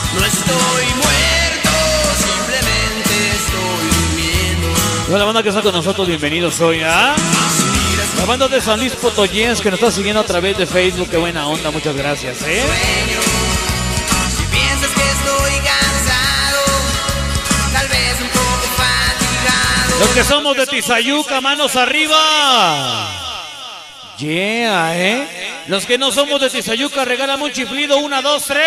No estoy muerto, simplemente estoy durmiendo. Toda la banda que está con nosotros, bienvenidos hoy a la banda de San Luis Potoyens, que nos está siguiendo a través de Facebook. Qué buena onda, muchas gracias, Si piensas que estoy cansado, tal vez un poco fatigado. Los que somos de Tizayuca, manos arriba. Yeah, Los que no somos de Tizayuca, regálame un chiflido. 1, 2, 3.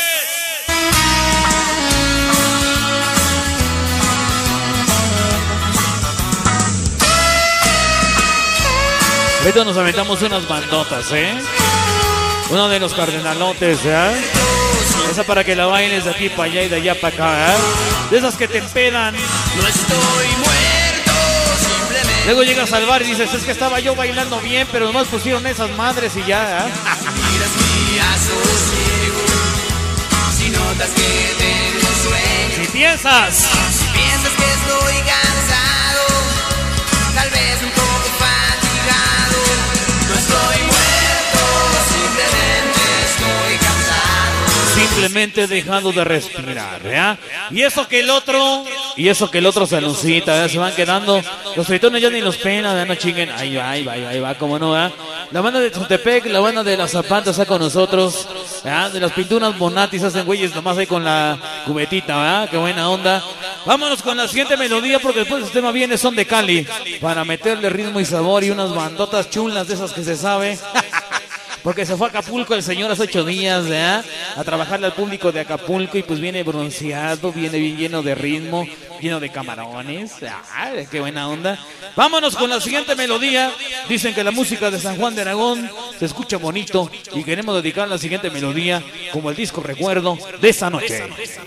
Ahorita nos aventamos unas bandotas, Uno de los cardenalotes, Esa para que la bailes de aquí para allá y de allá para acá, De esas que te empedan. No estoy muerto, simplemente. Luego llegas al bar y dices, es que estaba yo bailando bien, pero nomás pusieron esas madres y ya, Miras mi asosiego, si notas que tengo sueño. Si piensas que estoy cansado, tal vez un poco fatigado. No estoy muerto, simplemente estoy cansado. simplemente he dejado de respirar, Y eso que el otro se lucita, se van quedando. Los tritones ya ni los pelan, no chinguen. Ahí va, cómo no, La banda de Xontepec, la banda de las Zapatas está con nosotros, De las pinturas Bonatis hacen güeyes nomás ahí con la cubetita, Qué buena onda. Vámonos con la siguiente melodía, porque después el tema viene Son de Cali, para meterle ritmo y sabor y unas bandotas chulas de esas que se sabe. Porque se fue a Acapulco el señor hace 8 días, a trabajarle al público de Acapulco, y pues viene bronceado, viene bien lleno de ritmo, lleno de camarones. Qué buena onda. Vámonos con la siguiente melodía. Dicen que la música de San Juan de Aragón se escucha bonito, y queremos dedicar la siguiente melodía como el disco recuerdo de esa noche.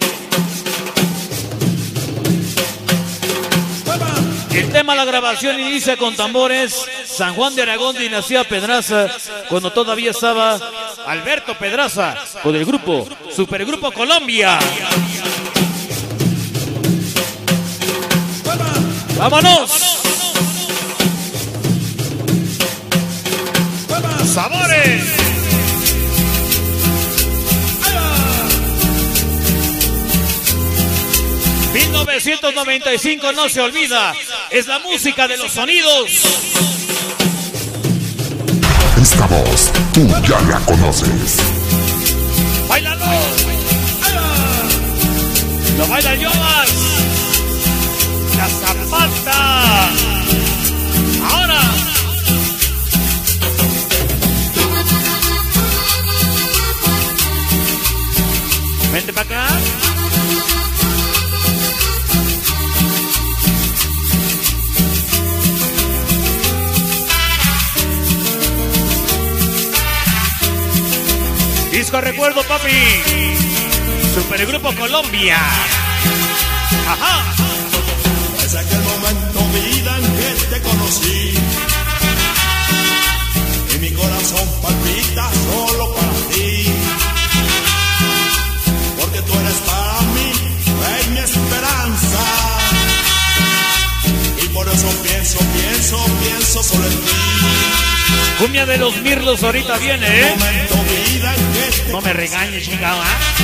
El tema, la grabación inicia con tambores. San Juan de Aragón, dinastía Pedraza, cuando todavía estaba Alberto Pedraza con el grupo Supergrupo Colombia. ¡Vámonos! ¡Sabores! 1995 no se olvida, es la música de los sonidos. Esta voz, tú ya la conoces. ¡Báilalo! ¡Lo baila Joas! ¡La Zapata! ¡Ahora! Vente para acá. Disco recuerdo, papi. Supergrupo Colombia. Ajá. Desde aquel momento, vida, en que te conocí, y mi corazón palpita solo para ti, porque tú eres para mí, fe y mi esperanza, y por eso pienso solo en ti. Cumbia de los Mirlos ahorita viene, No me regañes, chingado,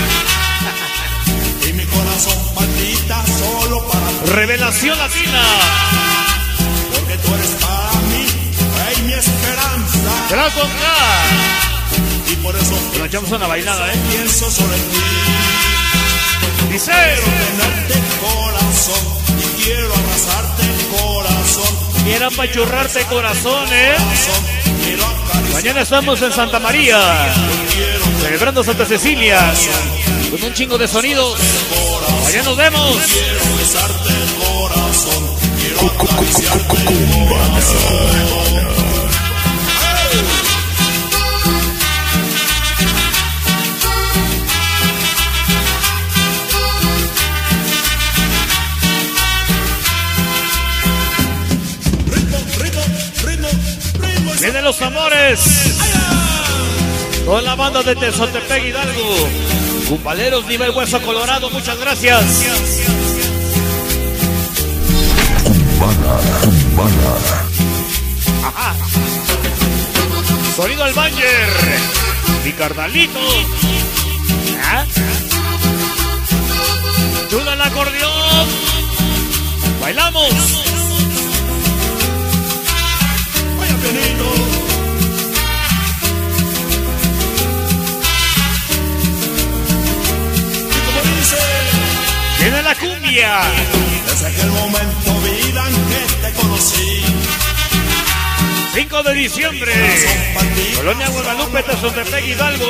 Y mi corazón palpita solo para ti. Revelación Latina. Porque tú eres para mí, fe y mi esperanza. Gracias, Y por eso nos echamos una bailada, pienso solo en ti. Dice. Quiero tenerte corazón y quiero abrazarte corazón. Quiero apachurrarte corazón, Quiero acariciar. Mañana estamos en Santa María, celebrando Santa Cecilia, con un chingo de sonidos. Allá nos vemos. Quiero besarte el corazón. Quiero acariciarte el corazón. Vienen los amores. Toda la banda de Xontepec, Hidalgo. Cumpaleros, nivel Hueso Colorado, muchas gracias. Cumbana. Ajá. Sonido al Banger. Mi carnalito. acordeón. Bailamos. Vaya pianito. Y como dice, Viene la cumbia. desde aquel momento, vida, en que te conocí. 5 de diciembre. Colonia Guadalupe, Tezontepec, Hidalgo,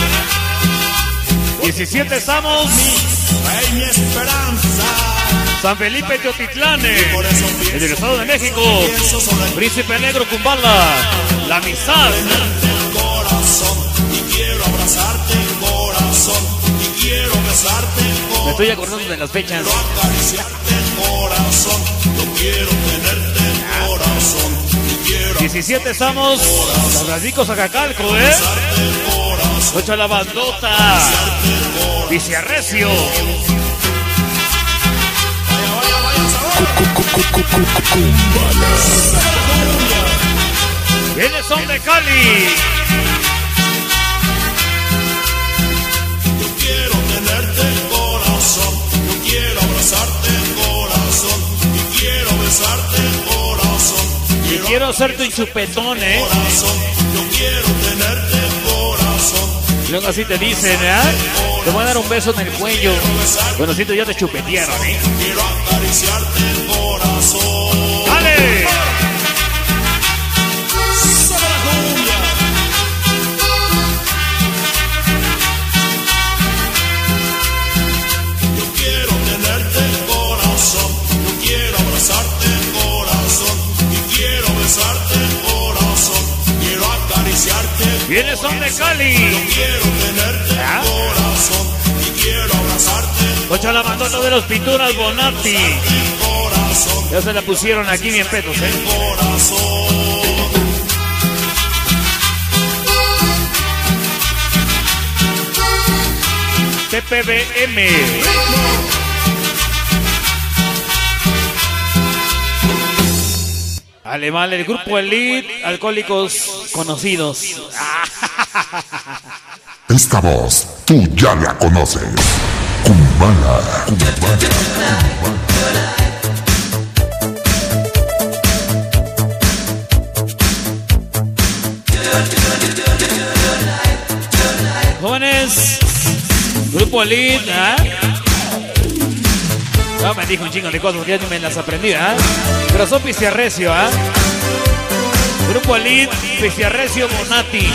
17 estamos. Ay, mi esperanza. San Felipe, Teotitlán, Por eso en el Estado de México. pienso solo en Príncipe Negro, Kumbala. La amistad. el corazón. Y quiero abrazarte el corazón. Y quiero besarte el Me corazón. estoy acordando de las fechas. Quiero acariciarte el corazón. Yo quiero tenerte el corazón. Y quiero 17 estamos. San Francisco, Zacacalco, abrazarte el corazón. Ocho la bandota. Viciarrecio. Viene son de Cali. Yo quiero tenerte el corazón. Yo quiero abrazarte el corazón. Y quiero besarte el corazón. Quiero hacerte un chupetón, Corazón. Yo quiero tenerte el corazón. Luego así te dicen, te voy a dar un beso en el cuello. Bueno, si ya te chupetearon, Quiero acariciarte el corazón. ¡Dale! ¡Sabe la cumbia! Yo quiero tenerte el corazón. Yo quiero abrazarte el corazón. Y quiero besarte el corazón. Quiero acariciarte el Viene son de Yo Cali. quiero tenerte el corazón. Y quiero abrazarte el Ocho la bandota de los Pinturas Bonatti. corazón. Ya se la pusieron aquí bien petos, Corazón. TPBM. Alemán, el grupo Elite, Alcohólicos Conocidos. Esta voz tú ya la conoces. Kumbala, Kumbala, Kumbala. Jóvenes, grupo Elite, No, me dijo un chingo de cosas que ya ni me las aprendí, Pero son Pistiarrecio, Grupo Elite, Pistiarrecio, Bonatti.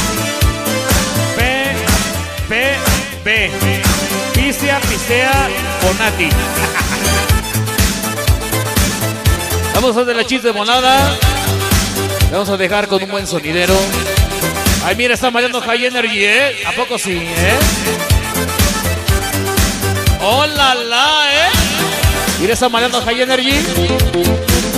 P. Pistea, Bonatti. Vamos a hacer la chiste de Bonada. Le vamos a dejar con un buen sonidero. Ay, mira, está bailando High Energy, ¿A poco sí, ¡Hola, la, Mira, está bailando High Energy.